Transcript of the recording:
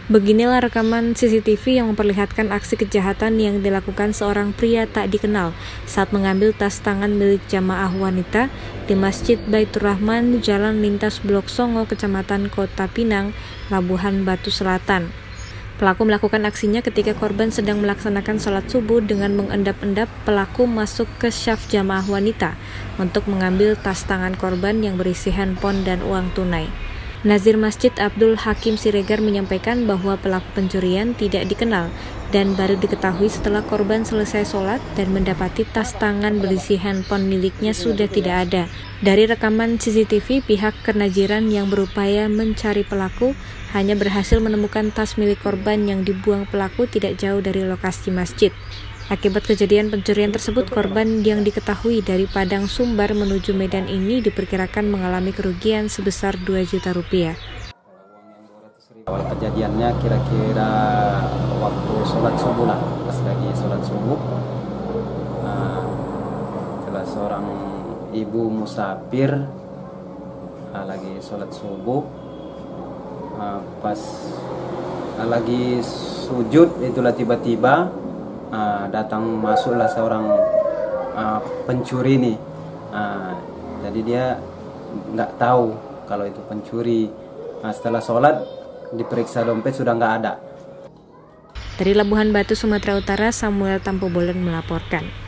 Beginilah rekaman CCTV yang memperlihatkan aksi kejahatan yang dilakukan seorang pria tak dikenal saat mengambil tas tangan milik jamaah wanita di Masjid Baitur Rahman, Jalan Lintas Blok Songo, Kecamatan Kota Pinang, Labuhan Batu Selatan. Pelaku melakukan aksinya ketika korban sedang melaksanakan sholat subuh dengan mengendap-endap. Pelaku masuk ke syaf jamaah wanita untuk mengambil tas tangan korban yang berisi handphone dan uang tunai. Nazir Masjid Abdul Hakim Siregar menyampaikan bahwa pelaku pencurian tidak dikenal dan baru diketahui setelah korban selesai sholat dan mendapati tas tangan berisi handphone miliknya sudah tidak ada. Dari rekaman CCTV, pihak kenaziran yang berupaya mencari pelaku hanya berhasil menemukan tas milik korban yang dibuang pelaku tidak jauh dari lokasi masjid. Akibat kejadian pencurian tersebut, korban yang diketahui dari Padang Sumbar menuju Medan ini diperkirakan mengalami kerugian sebesar 2 juta rupiah. Awal kejadiannya kira-kira waktu sholat subuh lah, pas lagi sholat subuh. Salah seorang ibu musafir lagi sholat subuh, pas lagi sujud itulah tiba-tiba datang masuklah seorang pencuri nih. Jadi dia nggak tahu kalau itu pencuri. Setelah sholat diperiksa dompet sudah nggak ada. Dari Labuhan Batu, Sumatera Utara, Samuel Tampobolen melaporkan.